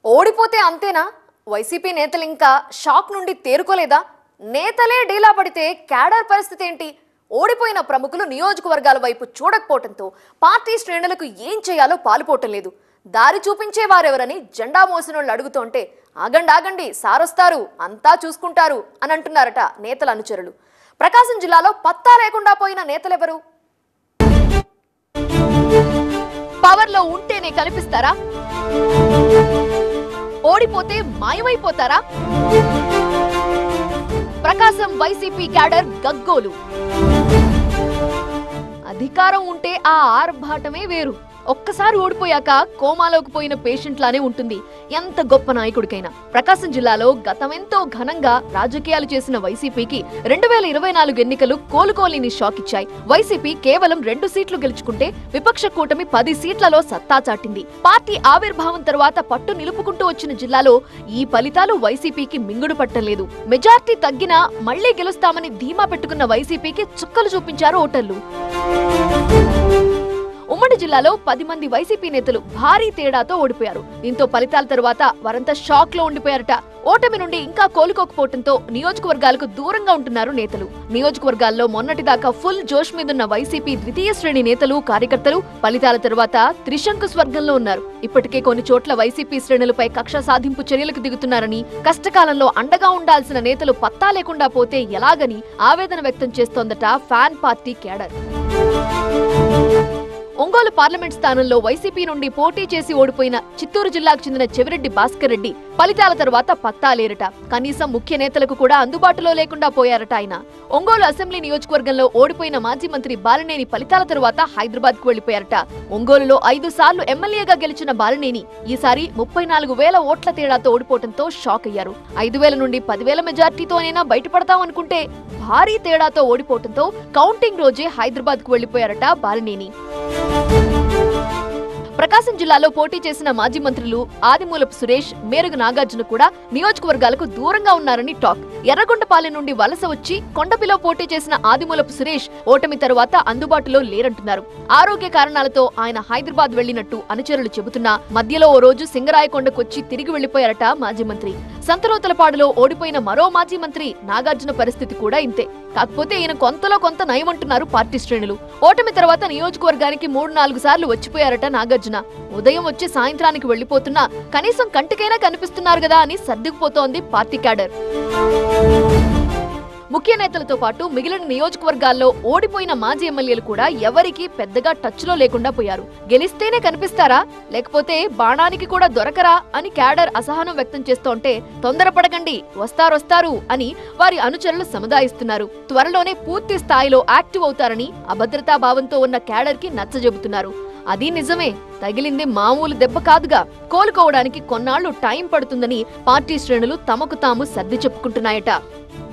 ఓడిపోతే అంతేనా? వైసీపీ నేతలు ఇంకా షాక్ నుండి తేరుకోలేదా? నేతలే డీలా పడితే క్యాడర్ పరిస్థితి ఏంటి? ఓడిపోయిన ప్రముఖులు నియోజకవర్గాల వైపు చూడకపోవడంతో పార్టీ శ్రేణులకు ఏం చేయాలో పాలుపోవటం లేదు. దారి చూపించే వారెవరని జెండా మోసినోళ్ళు అడుగుతుంటే ఆగండి ఆగండి సారొస్తారు అంతా చూసుకుంటారు అని అంటున్నారట నేతల అనుచరులు. ప్రకాశం జిల్లాలో పత్తా లేకుండా పోయిన నేతలెవరు? పవర్లో ఉంటేనే కనిపిస్తారా? ఓడిపోతే మాయమైపోతారా? ప్రకాశం వైసీపీ క్యాడర్ గగ్గోలు. అధికారం ఉంటే ఆ ఆర్భాటమే వేరు. ఒక్కసారి ఓడిపోయాక కోమాలోకి పోయిన పేషెంట్ లానే ఉంటుంది ఎంత గొప్ప నాయకుడికైనా. ప్రకాశం జిల్లాలో గతమెంతో ఘనంగా రాజకీయాలు చేసిన వైసీపీకి 2024 ఎన్నికలు కోలుకోలేని షాక్ ఇచ్చాయి. వైసీపీ కేవలం 2 సీట్లు గెలుచుకుంటే విపక్ష కూటమి 10 సీట్లలో సత్తా చాటింది. పార్టీ ఆవిర్భావం తర్వాత పట్టు నిలుపుకుంటూ వచ్చిన జిల్లాలో ఈ ఫలితాలు వైసీపీకి మింగుడు పట్టలేదు. మెజార్టీ తగ్గినా మళ్లీ గెలుస్తామని ధీమా పెట్టుకున్న వైసీపీకి చుక్కలు చూపించారు ఓటర్లు. ఉమ్మడి జిల్లాలో 10 మంది వైసీపీ నేతలు భారీ తేడాతో ఓడిపోయారు. దీంతో ఫలితాల తరువాత వారంతా షాక్ లో ఉండిపోయారట. ఓటమి నుండి ఇంకా కోలుకోకపోవడంతో నియోజకవర్గాలకు దూరంగా ఉంటున్నారు నేతలు. నియోజకవర్గాల్లో మొన్నటిదాకా ఫుల్ జోష్ మీదున్న వైసీపీ ద్వితీయ శ్రేణి నేతలు కార్యకర్తలు ఫలితాల తరువాత త్రిశంకు స్వర్గంలో ఉన్నారు. ఇప్పటికే కొన్ని చోట్ల వైసీపీ శ్రేణులపై కక్ష సాధింపు చర్యలకు దిగుతున్నారని, కష్టకాలంలో అండగా ఉండాల్సిన నేతలు పత్తా లేకుండా పోతే ఎలాగని ఆవేదన వ్యక్తం చేస్తోందట fan party cadre. Ongole parliament స్థానంలో వైసీపీ నుండి పోటీ చేసి ఓడిపోయిన చిత్తూరు జిల్లాకు చెందిన చెవిరెడ్డి భాస్కర్ రెడ్డి ఫలితాల తరువాత పత్తా లేరట. కనీసం ముఖ్య నేతలకు కూడా అందుబాటులో లేకుండా పోయారట ఆయన. ఒంగోలు అసెంబ్లీ నియోజకవర్గంలో ఓడిపోయిన మాజీ మంత్రి బాలినేని ఫలితాల తరువాత హైదరాబాద్ కు వెళ్లిపోయారట. ఒంగోలులో 5 సార్లు ఎమ్మెల్యేగా గెలిచిన బాలినేని ఈసారి 34,000 ఓట్ల తేడాతో ఓడిపోవడంతో షాక్ అయ్యారు. 5,000 నుండి 10,000 మెజార్టీతోనైనా బయటపడతామనుకుంటే భారీ తేడాతో ఓడిపోవడంతో కౌంటింగ్ రోజే హైదరాబాద్ కు వెళ్లిపోయారట బాలినేని. ప్రకాశం జిల్లాలో పోటీ చేసిన మాజీ మంత్రులు ఆదిమూలపు సురేష్, మేరుగు నాగార్జున కూడా నియోజకవర్గాలకు దూరంగా ఉన్నారని టాక్. ఎర్రగొండపాలెం నుండి వలస వచ్చి కొండపిలో పోటీ చేసిన ఆదిమూలపు సురేష్ ఓటమి తరువాత అందుబాటులో లేరంటున్నారు. ఆరోగ్య కారణాలతో ఆయన హైదరాబాద్ వెళ్లినట్టు అనుచరులు చెబుతున్నా మధ్యలో ఓ రోజు సింగరాయకొండకొచ్చి తిరిగి వెళ్లిపోయారట మాజీ మంత్రి. సంతనూతలపాడులో ఓడిపోయిన మరో మాజీ మంత్రి నాగార్జున పరిస్థితి కూడా ఇంతే. కాకపోతే ఈయన కొంతలో కొంత నయమంటున్నారు పార్టీ శ్రేణులు. ఓటమి తర్వాత నియోజకవర్గానికి 3-4 సార్లు వచ్చిపోయారట నాగార్జున. ఉదయం వచ్చి సాయంత్రానికి వెళ్లిపోతున్నా కనీసం కంటికైనా కనిపిస్తున్నారు కదా అని సర్దుకుపోతోంది పార్టీ క్యాడర్. ముఖ్య నేతలతో పాటు మిగిలిన నియోజకవర్గాల్లో ఓడిపోయిన మాజీ ఎమ్మెల్యేలు కూడా ఎవరికీ పెద్దగా టచ్ లో లేకుండా పోయారు. గెలిస్తేనే కనిపిస్తారా, లేకపోతే బాణానికి కూడా దొరకరా అని క్యాడర్ అసహనం వ్యక్తం చేస్తోంటే తొందరపడకండి వస్తారు అని వారి అనుచరులు సముదాయిస్తున్నారు. త్వరలోనే పూర్తి స్థాయిలో యాక్టివ్ అవుతారని అభద్రతా భావంతో ఉన్న క్యాడర్ కి నచ్చజెబుతున్నారు. అది నిజమే, తగిలింది మామూలు దెబ్బ కాదుగా. కోలుకోవడానికి కొన్నాళ్లు టైం పడుతుందని పార్టీ శ్రేణులు తమకు తాము సర్ది చెప్పుకుంటున్నాయట.